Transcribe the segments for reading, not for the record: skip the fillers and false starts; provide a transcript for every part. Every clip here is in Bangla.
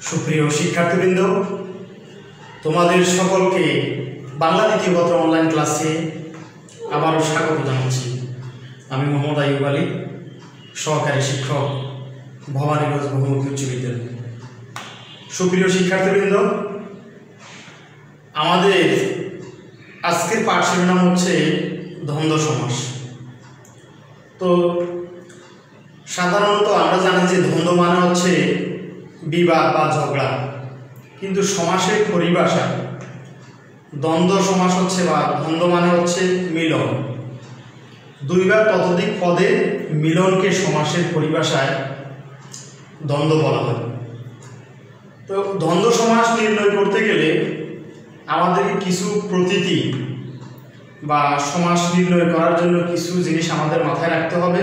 সুপ্রিয় শিক্ষার্থীবৃন্দ, তোমাদের সকলকে বাংলা দ্বিতীয় পত্র অনলাইন ক্লাসে আবারও স্বাগত জানাচ্ছি। আমি মোহাম্মদ আইয়ুব আলী, সহকারী শিক্ষক, ভবানীগঞ্জ বহুমুখী উচ্চ বিদ্যালয়। সুপ্রিয় শিক্ষার্থীবৃন্দ, আমাদের আজকের পাঠ শিরোনাম হচ্ছে দ্বন্দ্ব সমাস। তো সাধারণত আমরা জানি যে দ্বন্দ্ব মানে হচ্ছে বিবাদ বা ঝগড়া, কিন্তু সমাসের পরিভাষায় দ্বন্দ্ব সমাস হচ্ছে বা দ্বন্দ্ব মানে হচ্ছে মিলন। দুই বা ততোধিক পদের মিলনকে সমাসের পরিভাষায় দ্বন্দ্ব বলা হয়। তো দ্বন্দ্ব সমাস নির্ণয় করতে গেলে আমাদেরকে কিছু প্রতীতি বা সমাস নির্ণয় করার জন্য কিছু জিনিস আমাদের মাথায় রাখতে হবে।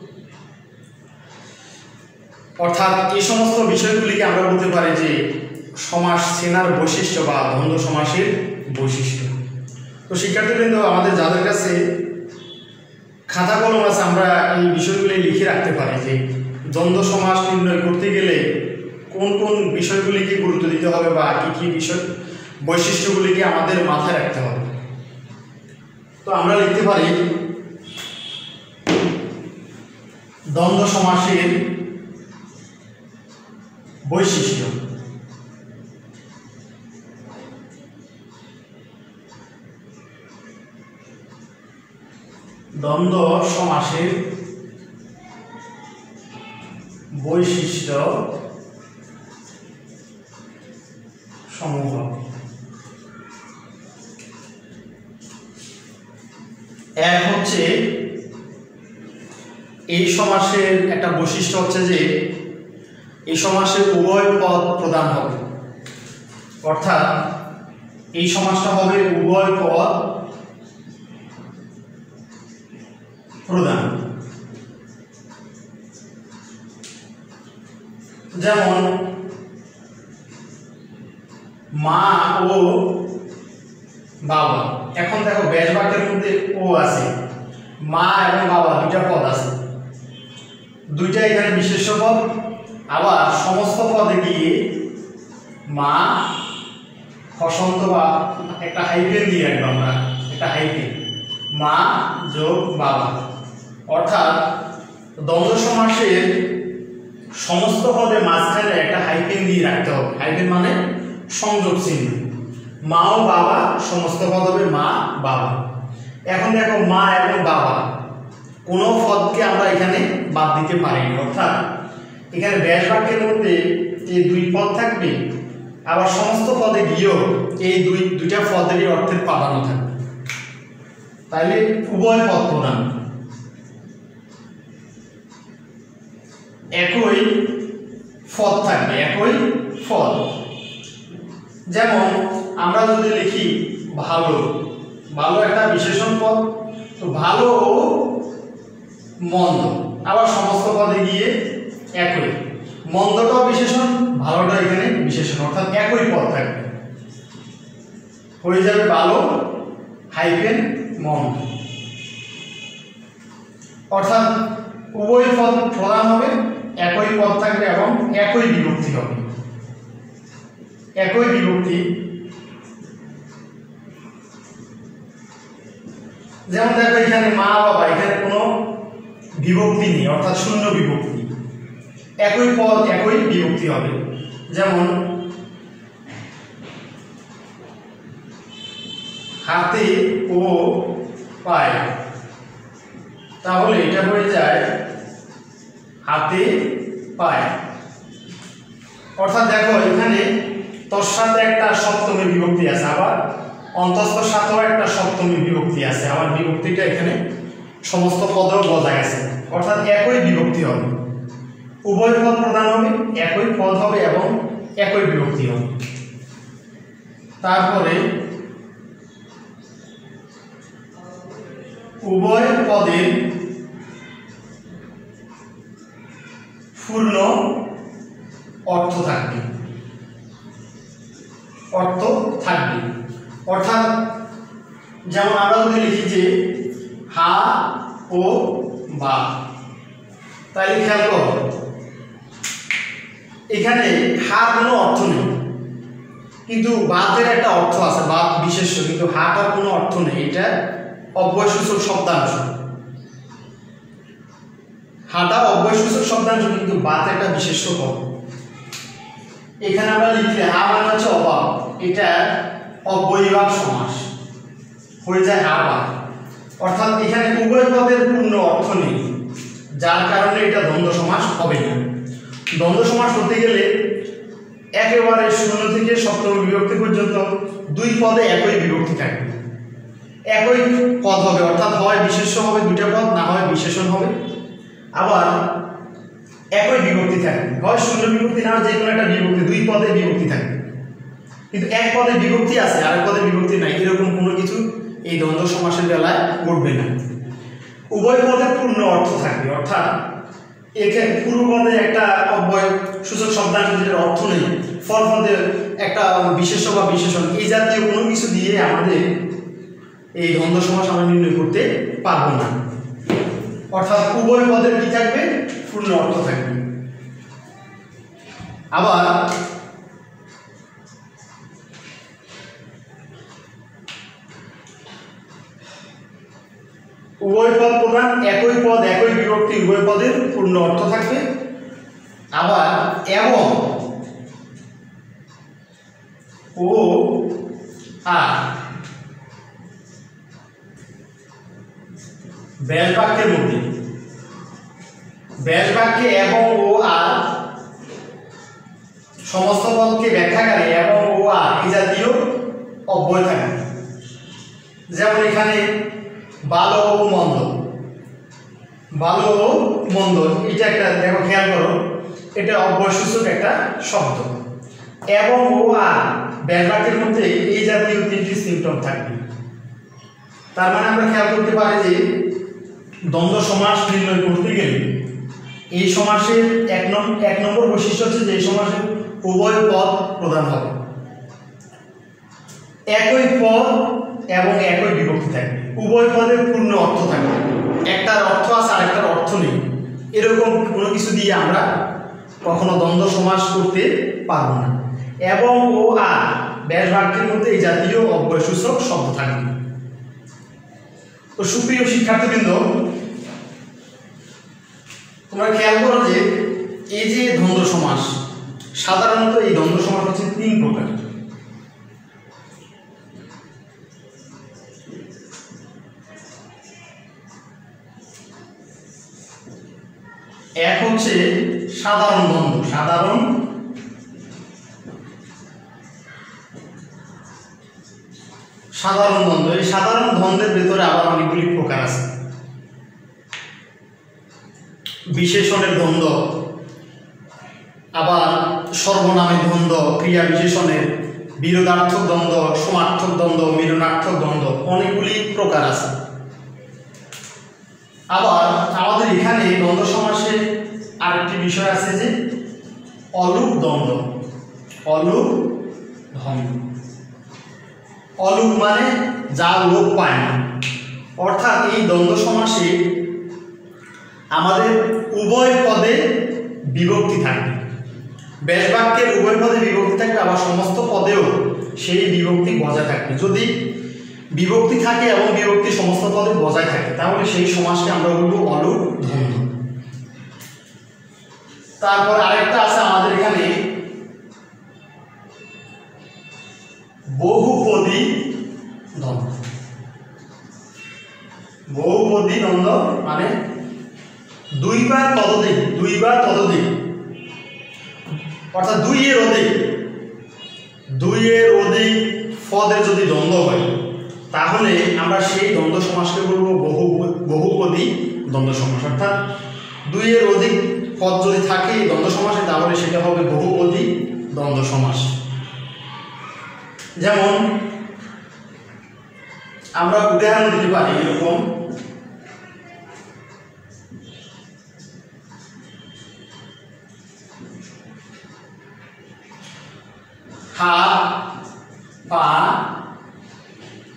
অর্থাৎ এই সমস্ত বিষয়গুলিকে আমরা বলতে পারি যে সমাস চেনার বৈশিষ্ট্য বা দ্বন্দ্ব সমাসের বৈশিষ্ট্য। তো শিক্ষার্থীবৃন্দ, আমাদের যাদের কাছে খাতা কলম আছে, আমরা এই বিষয়গুলি লিখে রাখতে পারি যে দ্বন্দ্ব সমাস নির্ণয় করতে গেলে কোন কোন বিষয়গুলিকে গুরুত্ব দিতে হবে বা কী কী বিষয় বৈশিষ্ট্যগুলিকে আমাদের মাথায় রাখতে হবে। তো আমরা লিখতে পারি দ্বন্দ্ব সমাসের বৈশিষ্ট্য। দ্বন্দ্ব সমাসের বৈশিষ্ট্য সমূহ। এক হচ্ছে, এই সমাসের একটা বৈশিষ্ট্য হচ্ছে যে এই সমাসে উভয় পদ প্রদান হবে, অর্থাৎ এই সমাসটা হবে উভয় পদ প্রদান। যেমন মা ও বাবা। এখন দেখো ব্যাস বাক্যের মধ্যে ও আছে, মা এবং বাবা দুইটা পদ আছে, দুইটা এখানে বিশেষ্য পদ। আবার সমস্ত পদে গিয়ে মা হসন্ত বা একটা হাইফেন দিয়ে রাখবো আমরা, একটা হাইফেন, মা যোগ বাবা। অর্থাৎ দ্বন্দ্ব সমাসের সমস্ত পদের মাঝখানে একটা হাইফেন দিয়ে রাখতে হবে। হাইফেন মানে সংযোগ চিহ্ন। মা ও বাবা, সমস্ত পদ হবে মা বাবা। এখন দেখো মা এবং বাবা কোনো পদকে আমরা এখানে বাদ দিতে পারিনি, অর্থাৎ এখানে ব্যাস বাক্যের মধ্যে এই দুই পদ থাকবে, আবার সমস্ত পদে গিয়েও এই দুইটা পদেরই অর্থের প্রাধান্য থাকবে। তাইলে উভয় পদ প্রদান, একই পদ থাকবে, একই পদ। যেমন আমরা যদি লিখি ভালো, ভালো একটা বিশেষণ পদ, তো ভালো ও মন্দ, আবার সমস্ত পদে গিয়ে একই, মন্দটাও বিশেষণ, ভালোটা এখানে বিশেষণ, অর্থাৎ একই পদ থাকবে, হয়ে যাবে ভালো হাইফেন মন্দ। অর্থাৎ উভয় পদ প্রদান হবে, একই পদ থাকবে এবং একই বিভক্তি হবে, একই বিভক্তি। যেমন দেখো এখানে মা বাবা, এখানে কোনো বিভক্তি নেই, অর্থাৎ শূন্য বিভক্তি, একই পদ একই বিভক্তি হবে। যেমন হাতে ও পায়ে, তাহলে এটা হয়ে যায় হাতে পায়ে। অর্থাৎ দেখো এখানে তোর সাথে একটা সপ্তমী বিভক্তি আছে, আবার অন্তস্থ সাথেও একটা সপ্তমী বিভক্তি আছে, আবার বিভক্তিটা এখানে সমস্ত পদেও বজায় আছে, অর্থাৎ একই বিভক্তি হবে, উভয় পদ প্রদান হবে, একই পদ হবে এবং একই বিভক্তি হবে। তারপরে উভয় পদের পূর্ণ অর্থ থাকবে, অর্থ থাকবে। অর্থাৎ যেমন আমরা যদি লিখি যে হা ও বা, তাই খেয়াল করো এখানে হার কোনো অর্থ নেই, কিন্তু বাতের একটা অর্থ আছে, বাত বিশেষ্য, কিন্তু হাটার কোনো অর্থ নেই। এটা অব্যয়সূচক শব্দাংশ, হাটা অব্যয়সূচক শব্দাংশ, কিন্তু বাত একটা বিশেষ্য পদ। এখানে আমরা লিখলে হা মানে হচ্ছে অভাব, এটা অব্যয়ীভাব সমাস হয়ে যায় হা বা। অর্থাৎ এখানে উভয় পদের পূর্ণ অর্থ নেই, যার কারণে এটা দ্বন্দ্ব সমাস হবে না। দ্বন্দ্ব সমাস হতে গেলে একেবারে 0 থেকে সপ্তম বিভক্তি পর্যন্ত দুই পদে একই বিভক্তি থাকবে, একই পদ হবে, অর্থাৎ হয় বিশেষ্য হবে দুইটা পদ, না হয় বিশেষণ হবে। আবার একই বিভক্তি থাকবে, হয় শূন্য বিভক্তি, না হয় যে কোনো একটা বিভক্তি, দুই পদে বিভক্তি থাকবে। কিন্তু এক পদে বিভক্তি আছে আর এক পদে বিভক্তি নাই, এরকম কোনো কিছু এই দ্বন্দ্ব সমাসের বেলায় ঘটবে না। উভয় পদের পূর্ণ অর্থ থাকবে, অর্থাৎ এখানে পূর্ব পদে একটা অব্যয় সূচক শব্দাংশ যেটার অর্থ নেই, ফল পদে একটা বিশেষ্য বা বিশেষণ, এই জাতীয় কোনো কিছু দিয়ে আমাদের এই দ্বন্দ্ব সমাস আমরা নির্ণয় করতে পারবো না। অর্থাৎ উভয় পদের কি থাকবে? পূর্ণ অর্থ থাকবে। আবার উভয় পদ প্রধান, একই পদ একই বিভক্তি, উভয় পদের পূর্ণ অর্থ থাকবে। আবার এবং ও আর ব্যাস বাক্যের মধ্যে, ব্যাস বাক্যে এবং ও আর সমস্ত পদকে ব্যাখ্যাকারে এবং ও আর এই জাতীয় অব্যয় থাকে। যেমন এখানে ভালো ও মন্দ, ভালো ও মন্দ, এটা একটা দেখো, খেয়াল করো, এটা অব্যয়সূচক একটা শব্দ। এবং ও আর ব্যাস বাক্যের মধ্যে এই জাতীয় তিনটি সিম্পটম থাকবে। তার মানে আমরা খেয়াল করতে পারি যে দ্বন্দ্ব সমাস নির্ণয় করতে গেলে এই সমাসের এক নম্বর বৈশিষ্ট্য হচ্ছে যে এই সমাসের উভয় পদ প্রধান হবে, একই পদ এবং একই বিভক্তি থাকবে, উভয় পদের পূর্ণ অর্থ থাকবে, একটার অর্থ আছে আর একটার অর্থ নেই, এরকম কোনো কিছু দিয়ে আমরা কখনো দ্বন্দ্ব সমাস করতে পারবো না। এবং ও আর ব্যাস বাক্যের মধ্যে এই জাতীয় অব্যয়সূচক শব্দ থাকবে। তো সুপ্রিয় শিক্ষার্থীবৃন্দ, তোমরা খেয়াল করো যে এই যে দ্বন্দ্ব সমাস, সাধারণত এই দ্বন্দ্ব সমাস হচ্ছে 3 প্রকার। এক হচ্ছে সাধারণ দ্বন্দ্ব, সাধারণ দ্বন্দ্ব। এই সাধারণ দ্বন্দ্বের ভিতরে আবার অনেকগুলি প্রকার আছে। বিশেষণের দ্বন্দ্ব, আবার সর্বনামের দ্বন্দ্ব, ক্রিয়া বিশেষণের, বিরোধার্থক দ্বন্দ্ব, সমার্থক দ্বন্দ্ব, মিলনার্থক দ্বন্দ্ব, অনেকগুলি প্রকার আছে। আবার আমাদের এখানে দ্বন্দ্ব সমাসে আরেকটি বিষয় আছে যে অলুক দ্বন্দ্ব। অলুক দ্বন্দ্ব, অলুক মানে যা লোপ পায় না। অর্থাৎ এই দ্বন্দ্ব সমাসে আমাদের উভয় পদে বিভক্তি থাকবে, ব্যাস বাক্যের উভয় পদে বিভক্তি থাকবে, আবার সমস্ত পদেও সেই বিভক্তি বজায় থাকবে। যদি বিভক্তি থাকে এবং বিভক্তি সমস্ত পদে বজায় থাকে তাহলে সেই সমাসকে আমরা বলবো অলুক দ্বন্দ্ব। তারপর আরেকটা আছে আমাদের এখানে বহুপদী দ্বন্দ্ব। বহুপদী দ্বন্দ্ব মানে দুইবার ততোধিক, অর্থাৎ দুইয়ের অধিক পদের যদি দ্বন্দ্ব হয় তাহলে আমরা সেই দ্বন্দ্ব সমাসকে বলবো বহুপদী দ্বন্দ্ব সমাস। অর্থাৎ দুইয়ের অধিক পদ যদি থাকে দ্বন্দ্ব সমাসে তাহলে সেটা হবে বহুপদী দ্বন্দ্ব সমাস। যেমন আমরা উদাহরণ দিতে পারি এরকম, হাত পা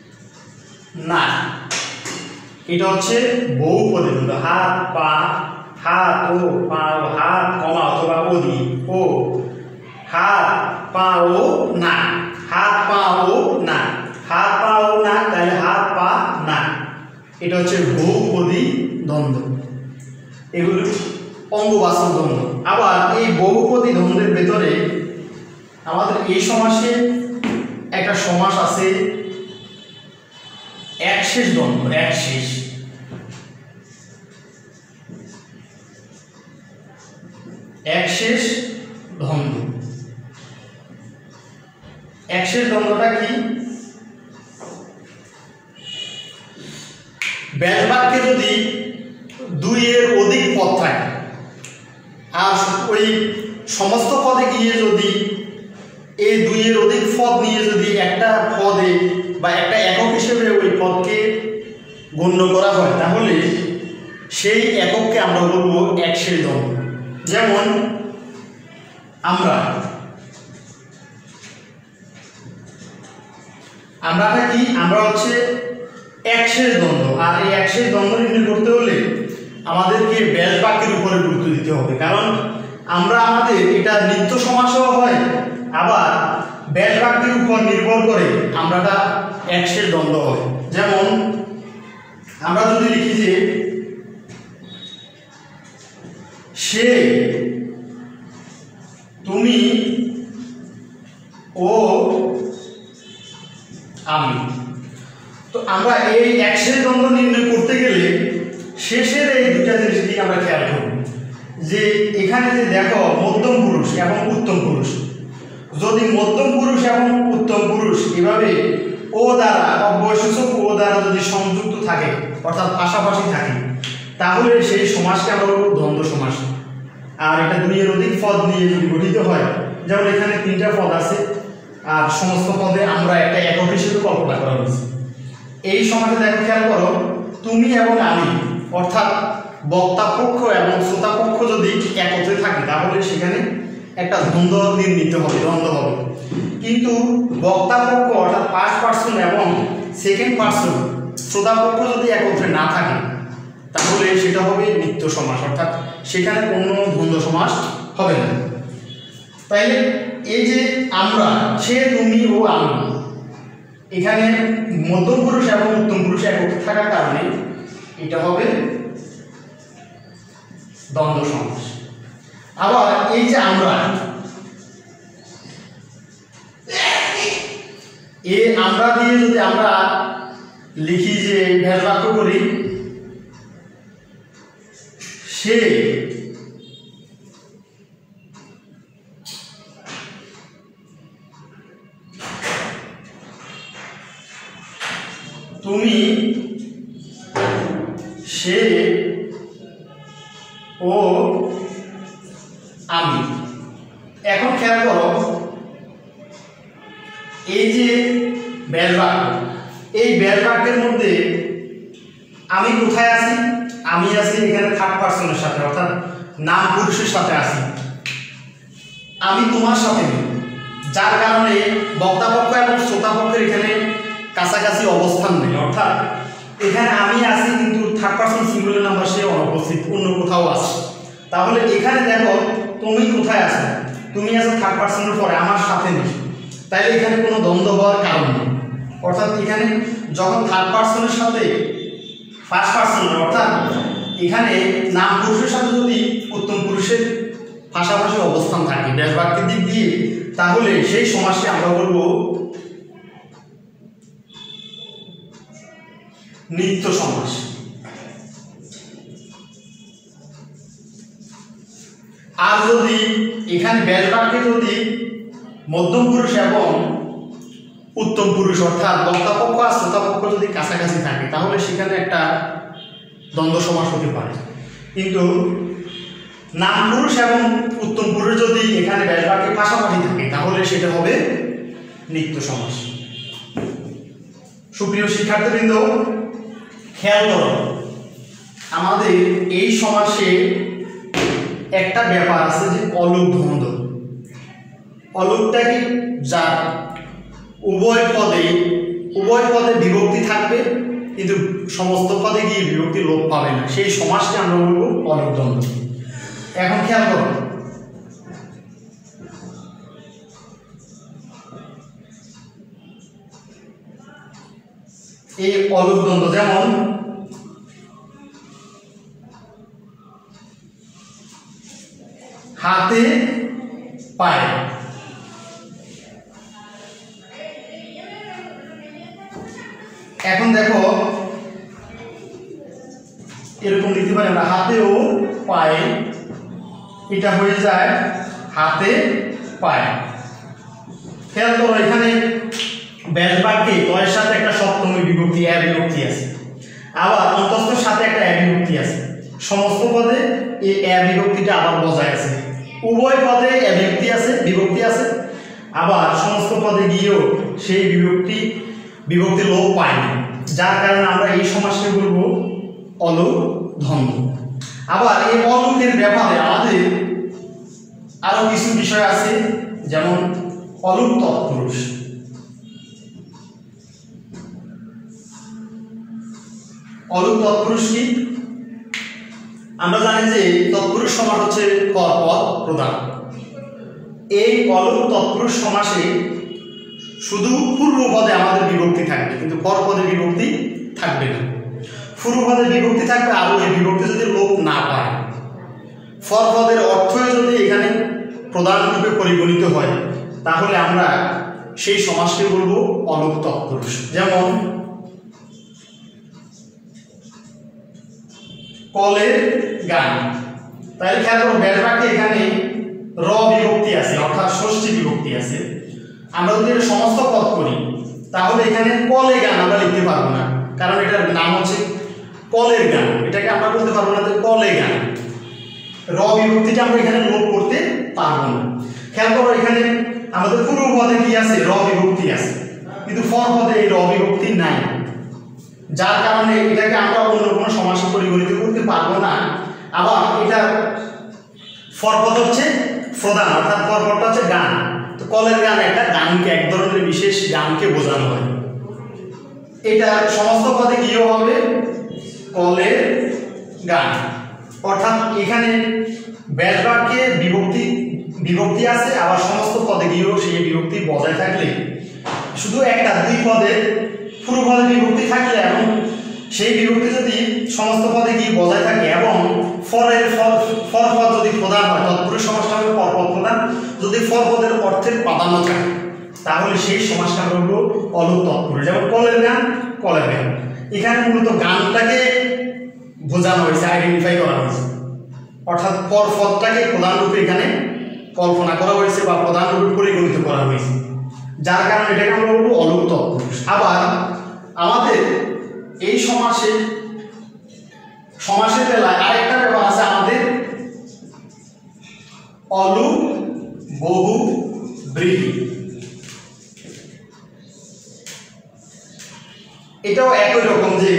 না, এটা হচ্ছে বহুপদী দ্বন্দ্ব। হাত পা হাত ও পা, হাত কমা অথবা ও দিয়ে ও, হাত পা ও না, হাত পা ও না, হাত পা ও না, তাহলে হাত পা না। এটা হচ্ছে বহুপদী দ্বন্দ্ব, এগুলো অঙ্গবাচক দ্বন্দ্ব। আবার এই বহুপদী দ্বন্দ্বের ভেতরে আমাদের এই সমাসে একটা সমাস আছে একশেষ দ্বন্দ্ব, একশেষ। একশেষ দ্বন্দ্ব, একশেষ দ্বন্দ্বটা কি? ব্যাস বাক্যে যদি দুইয়ের অধিক পদ থাকে আর ওই সমস্ত পদে গিয়ে যদি এই দুইয়ের অধিক পদ নিয়ে যদি একটা পদে বা একটা একক হিসেবে ওই পদকে গণ্য করা হয়, তাহলে সেই একককে আমরা বলবো একশেষ দ্বন্দ্ব। যেমন আমরাটা কি? আমরা হচ্ছে একশেষ দ্বন্দ্ব। আর এই একশেষ দ্বন্দ্ব নির্ণয় করতে হলে আমাদেরকে ব্যাস বাক্যের উপরে গুরুত্ব দিতে হবে, কারণ আমরা আমাদের এটা নিত্য সমাসও হয়, আবার ব্যাস বাক্যের উপর নির্ভর করে আমরাটা একশেষ দ্বন্দ্ব হয়। যেমন আমরা যদি লিখি যে সে, তুমি ও আমি, তো আমরা এই একশেষ দ্বন্দ্ব নির্ণয় করতে গেলে শেষের এই দুটা জিনিস দিকে আমরা খেয়াল করব। যে এখানে যে দেখো মধ্যম পুরুষ এবং উত্তম পুরুষ, যদি মধ্যম পুরুষ এবং উত্তম পুরুষ এভাবে ও দ্বারা অব্যয়সূচক ও দ্বারা যদি সংযুক্ত থাকে অর্থাৎ পাশাপাশি থাকে, তাহলে সেই সমাসকে আমরা বলব দ্বন্দ্ব সমাস। আর এটা দুইয়ের অধিক পদ নিয়ে যদি গঠিত হয়, যেমন এখানে তিনটা পদ আছে আর সমস্ত পদে আমরা একটা একক হিসেবে কল্পনা করা হয়েছে। এই সমাসে দেখো, খেয়াল করো, তুমি এবং আমি অর্থাৎ বক্তা পক্ষ এবং শ্রোতা পক্ষ যদি একত্রে থাকে তাহলে সেখানে একটা দ্বন্দ্ব নির্মিত হবে, দ্বন্দ্ব হবে। কিন্তু বক্তা পক্ষ অর্থাৎ ফার্স্ট পার্সন এবং সেকেন্ড পার্সন শ্রোতা পক্ষ যদি একত্রে না থাকে তাহলে সেটা হবে নিত্য সমাস, অর্থাৎ সেখানে কোনো দ্বন্দ্ব সমাস হবে না। তাইলে এই যে আমরা, সে, তুমি ও আমি, এখানে মধ্যম পুরুষ এবং উত্তম পুরুষ একত্রে থাকার কারণে এটা হবে দ্বন্দ্ব সমাস। আবার এই যে আমরা, এই আমরা দিয়ে যদি আমরা লিখি যে ব্যাস বাক্য করি সে, তুমি, সে ও আমি। এখন খেয়াল করো, এই যে ব্যাস বাক্য, এই ব্যাস বাক্যের মধ্যে আমি কোথায় আছি? আমি আছি এখানে থার্ড পার্সনের সাথে, অর্থাৎ নাম পুরুষের সাথে আছি। আমি তোমার সাথে নেই, যার কারণে বক্তা পক্ষ এবং শ্রোতা পক্ষের এখানে কাছাকাছি অবস্থান নেই, অর্থাৎ এখানে আমি আছি কিন্তু থার্ড পার্সন সিঙ্গুলার নাম্বার সে অনুপস্থিত, অন্য কোথাও আছে। তাহলে এখানে দেখো তুমি কোথায় আছো? তুমি আছো থার্ড পার্সনের পরে, আমার সাথে নেই, তাইলে এখানে কোনো দ্বন্দ্ব হওয়ার কারণ নেই। অর্থাৎ এখানে যখন থার্ড পার্সনের সাথে ফার্স্ট পার্সন, অর্থাৎ এখানে নাম পুরুষের সাথে যদি উত্তম পুরুষের পাশাপাশি অবস্থান থাকে ব্যাস বাক্যের দিক দিয়ে, তাহলে সেই সমাসকে আমরা বলবো নিত্য সমাস। আর যদি এখানে ব্যাস বাক্যে যদি মধ্যম পুরুষ এবং উত্তম পুরুষ অর্থাৎ বক্তা পক্ষ আর শ্রোতা পক্ষ যদি কাছাকাছি থাকে তাহলে সেখানে একটা দ্বন্দ্ব সমাস হতে পারে। কিন্তু নাম পুরুষ এবং উত্তম পুরুষ যদি এখানে ব্যাস বাক্যের পাশাপাশি থাকে তাহলে সেটা হবে নিত্য সমাস। সুপ্রিয় শিক্ষার্থীবৃন্দ, খেয়াল করো, আমাদের এই সমাসে একটা ব্যাপার আছে যে অলোক দ্বন্দ্ব। অলোকটা কি? যা উভয় পদে বিভক্তি থাকবে কিন্তু সমস্ত পদে গিয়ে বিভক্তি লোপ পাবে না, সেই সমাসকে আমরা বলবো অলুক দ্বন্দ্ব। এখন খেয়াল করো, এই অলুক দ্বন্দ্ব যেমন হাতে পায়ে, এখন দেখো এরকম লিখতে পারি আমরা হাতে ও পায়ে, এটা হয়ে যায় হাতে পায়ে। খেয়াল করো এখানে ব্যাস বাক্যে তয়ের সাথে একটা সপ্তমী বিভক্তি এ বিভক্তি আছে, আবার অন্তস্থের সাথে একটা এ বিভক্তি আছে, সমস্ত পদে এই এ বিভক্তিটা আবার বজায় আছে, উভয় পদে এ বিভক্তি আছে, আবার সমস্ত পদে গিয়েও সেই বিভক্তি লোপ পায়নি, যার কারণে আমরা এই সমাসকে বলবো অলুক দ্বন্দ্ব। আবার এই অলুকের ব্যাপারে আমাদের আরো কিছু বিষয় আছে, যেমন অলুক তৎপুরুষ। অলুক তৎপুরুষ কি? আমরা জানি যে তৎপুরুষ সমাস হচ্ছে পরপদ প্রধান। এই অলুক তৎপুরুষ সমাসে শুধু পূর্বপদে আমাদের বিভক্তি থাকবে, কিন্তু পরপদে বিভক্তি থাকবে না। পূর্বপদে বিভক্তি থাকবে, আর এই বিভক্তি যদি লোপ না পায়, পরপদের অর্থই যদি এখানে প্রধান রূপে পরিগণিত হয়, তাহলে আমরা সেই সমাসকে বলবো অলুক তৎপুরুষ। যেমন কলের গান, তাহলে খেয়াল করো ব্যাস বাক্যে এখানে র বিভক্তি আছে, অর্থাৎ ষষ্ঠী বিভক্তি আছে। আমরা যদি এটা সমস্ত পদ করি, তাহলে এখানে কলে গান আমরা লিখতে পারবো না, কারণ এটার নাম হচ্ছে কলের গান, এটাকে আমরা বলতে পারবো না যে কলে গান। র বিভক্তিটা আমরা এখানে লোপ করতে পারবো না। খেয়াল করো এখানে আমাদের পূর্ব পদে কি আছে? র বিভক্তি আছে, কিন্তু পর পদে এই র বিভক্তি নাই, যার কারণে এটাকে আমরা অন্য কোনো সমাসে পরিগণিত করতে পারবো না। আবার এটা পরপদ হচ্ছে প্রধান, অর্থাৎ পরপদটা হচ্ছে গান। তো কলের গান একটা গানকে, এক ধরনের বিশেষ গানকে বোঝানো হয়। এটা সমস্ত পদে গিয়েও হবে কলের গান, অর্থাৎ এখানে ব্যাস বাক্যে বিভক্তি আছে, আবার সমস্ত পদে গিয়েও সেই বিভক্তি বজায় থাকলে, শুধু একটা দুই পদে পুরো পদে বিভক্তি থাকলে এবং সেই বিভক্তি যদি সমস্ত পদে গিয়ে বজায় থাকে এবং পরপদ যদি প্রধান হয়, তৎপুরুষ সমাসটা হবে পরপদ প্রধান। যদি পরপদের অর্থের প্রাধান্য থাকে, তাহলে সেই সমাসটা হলো অলুক তৎপুরুষ। যেমন কলের গান, কলের গান, এখানে মূলত গানটাকে বোঝানো হয়েছে, আইডেন্টিফাই করা হয়েছে, অর্থাৎ পরপদটাকে প্রধান রূপে এখানে কল্পনা করা হয়েছে বা প্রধান রূপে পরিগণিত করা হয়েছে, যার কারণে এটাকে আমরা বলবো অলুক তৎপুরুষ। আবার আমাদের এই সমাসের বেলায় আরেকটা ব্যাপার আছে, আমাদের অলুক বহুব্রীহি। এটাও একই রকম, যে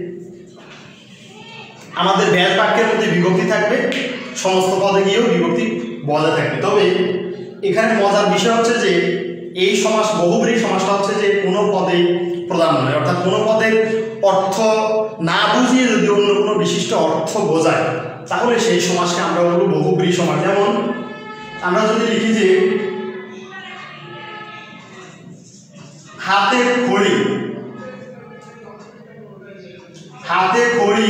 আমাদের ব্যাস বাক্যের মধ্যে বিভক্তি থাকবে, সমস্ত পদে গিয়েও বিভক্তি বজায় থাকবে। তবে এখানে মজার বিষয় হচ্ছে যে এই সমাস বহুব্রীহি সমাসটা হচ্ছে যে কোনো পদে প্রধান নয়, অর্থাৎ কোনো পদের অর্থ না বুঝিয়ে যদি অন্য কোনো বিশিষ্ট অর্থ বোঝায়, তাহলে সেই সমাসকে আমরা বলবো বহুব্রীহি সমাস। যেমন আমরা যদি লিখি যে হাতে খড়ি, হাতে খড়ি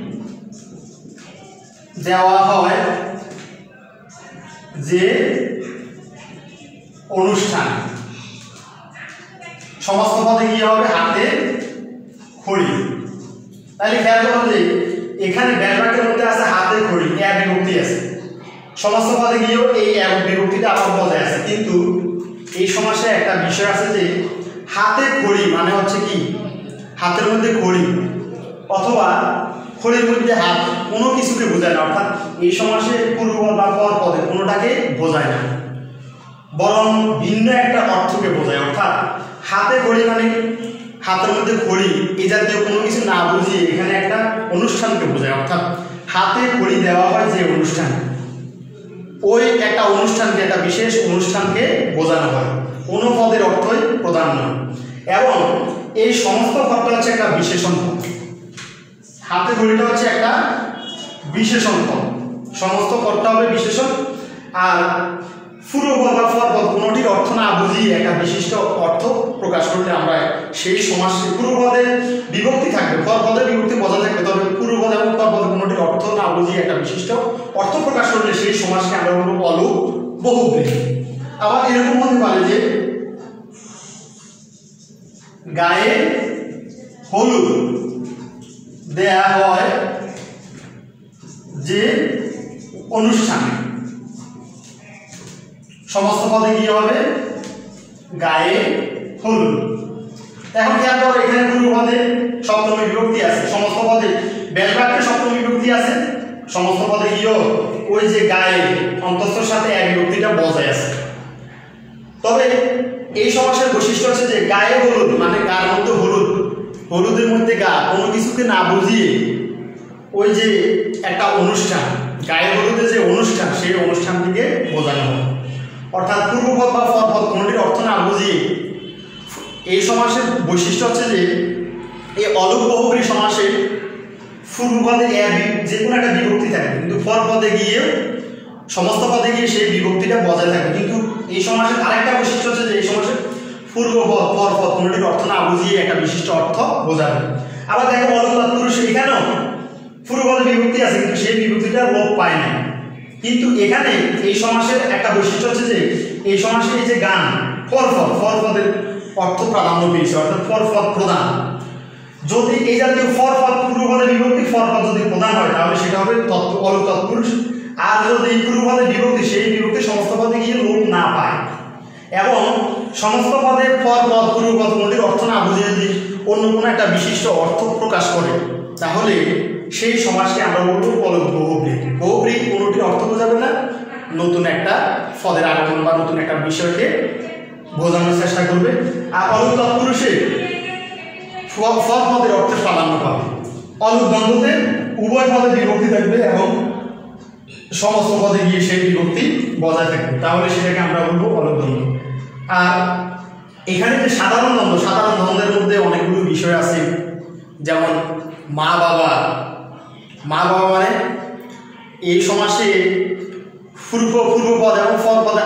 দেওয়া হয় যে অনুষ্ঠান, সমস্ত পদে কি হবে? হাতে খড়ি। তাহলে খেয়াল করো যে এখানে ব্যাস বাক্যের মধ্যে আছে হাতে খড়ি, এক বিভক্তি আছে, সমস্ত পদে গিয়েও এই এক বিভক্তিটা আবার বজায় আছে, কিন্তু এই সমাসে একটা বিষয় আছে যে হাতে খড়ি মানে হচ্ছে কি হাতের মধ্যে খড়ি অথবা খড়ির মধ্যে হাত, কোনো কিছুকে বোঝায় না, অর্থাৎ এই সমাসে পূর্বপদ বা পরপদে কোনোটাকে বোঝায় না, বরং ভিন্ন একটা অর্থকে বোঝায়। অর্থাৎ হাতে খড়ি মানে হাতের মধ্যে খড়ি, এই জাতীয় কোনো কিছু না বুঝিয়ে এখানে একটা অনুষ্ঠানকে বোঝায়, অর্থাৎ হাতে খড়ি দেওয়া হয় যে অনুষ্ঠান, ওই একটা অনুষ্ঠানকে, একটা বিশেষ অনুষ্ঠানকে বোঝানো হয়, কোনো পদের অর্থই প্রধান নয়। এবং এই সমস্ত পদটা হচ্ছে একটা বিশেষণ পদ, হাতে ঘড়িটা হচ্ছে একটা বিশেষণ পদ, সমস্ত পদটা হবে বিশেষণ। আর পূর্বপদ বা পরপদ কোনোটির অর্থ না বুঝিয়ে একটা বিশিষ্ট অর্থ প্রকাশ করলে আমরা সেই সমাসে পূর্বপদের বিভক্তি থাকবে, পরপদের বিভক্তি বজায় থাকবে, তবে পূর্বপদ এবং পরপদ কোনোটির অর্থ না বুঝিয়ে একটা বিশিষ্ট অর্থ প্রকাশ করলে সেই সমাসকে আমরা বলবো অলুক বহুব্রী। আবার এরকম হতে পারে যে গায়ে হলুদ দেয়া হয় যে অনুষ্ঠানে, সমস্ত পদে কি হবে গায়ে হলুদ। এখন খেয়াল করো এখানে পূর্বপদে সপ্তমী বিভক্তি আছে, সমস্ত পদে ব্যাস বাক্যে সপ্তমী বিভক্তি আছে, সমস্ত পদে গিয়েও ওই যে গায়ে অন্তস্থর সাথে এক বিভক্তিটা বজায় আছে। তবে এই সমাসের বৈশিষ্ট্য হচ্ছে যে গায়ে হলুদ মানে গার মধ্যে হলুদ, হলুদের মধ্যে গা, কোনো কিছুকে না বুঝিয়ে ওই যে একটা অনুষ্ঠান, গায়ে হলুদে যে অনুষ্ঠান সেই অনুষ্ঠানটিকে বোঝানো হয়। অর্থাৎ পূর্বপদ বা পরপদ কোনটির অর্থ না বুঝিয়ে এই সমাসের বৈশিষ্ট্য হচ্ছে যে এই অলুক বহুব্রী সমাসে পূর্বপদে যে কোনো একটা বিভক্তি থাকে, কিন্তু পরপদে গিয়ে সমস্ত পদে গিয়ে সেই বিভক্তিটা বজায় থাকে। কিন্তু এই সমাসের আরেকটা বৈশিষ্ট্য হচ্ছে যে এই সমাসের পূর্বপদ পরপদ কোনটির অর্থ না বুঝিয়ে একটা বিশিষ্ট অর্থ বোঝাবে। আবার দেখো অলুক তৎপুরুষ এখানেও পূর্বপদে বিভক্তি আছে কিন্তু সেই বিভক্তিটা লোপ পায় না। কিন্তু এখানে এই সমাসের একটা বৈশিষ্ট্য হচ্ছে যে এই সমাসে এই যে গান পরপদ, পরপদের অর্থ প্রাধান্য পেয়েছে, অর্থাৎ পরপদ প্রধান। যদি এই জাতীয় পরপদ পূর্বপদে বিভক্তি পরপদ যদি প্রধান হয় তাহলে সেটা হবে অলুক তৎপুরুষ। আর যদি পূর্বপদে বিভক্তি সেই বিভক্তি সমস্ত পদে গিয়ে লোপ না পায় এবং সমস্ত পদে পরপদ পূর্বপদ কোনটির অর্থ না বুঝে যদি অন্য কোনো একটা বিশিষ্ট অর্থ প্রকাশ করে তাহলে সেই সমাসকে আমরা বলবো অলুক বহুব্রী। বহুব্রী কোনটির অর্থ বোঝাবে না, নতুন একটা পদের আগমন বা নতুন একটা বিষয়কে বোঝানোর চেষ্টা করবে। আর অলুক তৎপুরুষে পদের অর্থে প্রাধান্য পাবে। অলুক দ্বন্দ্বতে উভয় পদে বিভক্তি থাকবে এবং সমস্ত পদে গিয়ে সেই বিভক্তি বজায় থাকবে, তাহলে সেটাকে আমরা বলবো অলুক দ্বন্দ্ব। আর এখানে যে সাধারণ দ্বন্দ্ব, সাধারণ দ্বন্দ্বের মধ্যে অনেকগুলো বিষয় আছে, যেমন মা বাবা। মা বাবা মানে এই সমাসে পূর্বপদ এবং পরপদে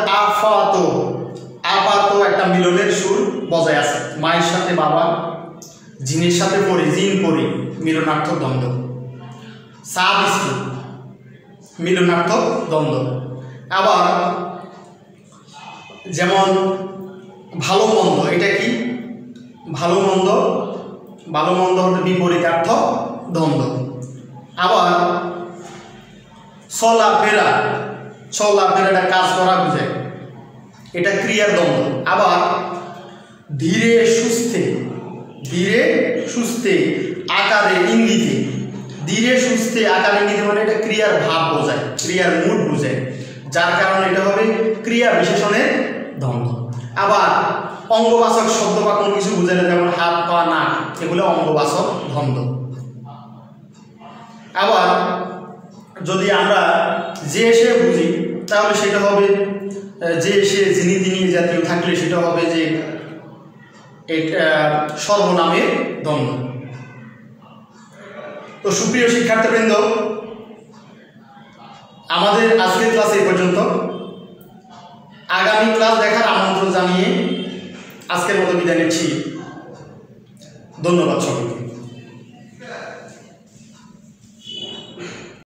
আপাত একটা মিলনের সুর বজায় আছে। মায়ের সাথে বাবা, জিনের সাথে পড়ি, জিন পড়ি, মিলনার্থক দ্বন্দ্ব। সাবিস্ত্রী মিলনার্থক দ্বন্দ্ব। আবার যেমন ভালো মন্দ, এটা কি ভালো মন্দ, ভালো মন্দ হতে বিপরীতার্থক দ্বন্দ্ব। আবার চলাফেরা, চলাফেরাটা কাজ করা বুঝায়, এটা ক্রিয়ার দ্বন্দ্ব। আবার ধীরে সুস্থে, ধীরে সুস্থে আকারে ইঙ্গিতে, ধীরে সুস্থে আকারে ইঙ্গিতে মানে এটা ক্রিয়ার ভাব বোঝায়, ক্রিয়ার মুড বোঝায়, যার কারণে এটা হবে ক্রিয়া বিশেষণের দ্বন্দ্ব। আবার অঙ্গবাচক শব্দ বা কোনো কিছু বোঝালে যেমন হাত পা নাক, এগুলো অঙ্গবাচক দ্বন্দ্ব। আবার যদি আমরা যে সে বুঝি তাহলে সেটা হবে যে সে যিনি তিনি জাতীয় থাকলে সেটা হবে যে সর্বনামের দ্বন্দ্ব। তো সুপ্রিয় শিক্ষার্থীবৃন্দ, আমাদের আজকের ক্লাস এই পর্যন্ত। আগামী ক্লাস দেখার আমন্ত্রণ জানিয়ে আজকের মতো বিদায় নিচ্ছি। ধন্যবাদ সকলকে।